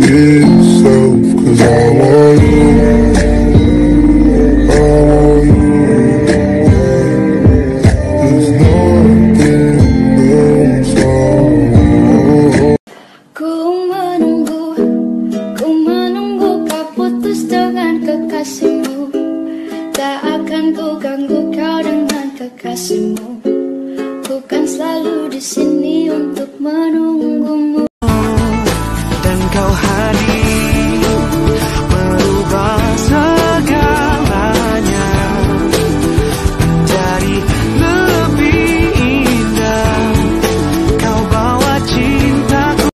yourself, 'cause I want you. I want you. There's nothing else I want. Ku menunggu kau putus dengan kekasihmu. Tak akan ku ganggu kau dengan kekasihmu. Ku kan selalu di sini untuk menunggumu.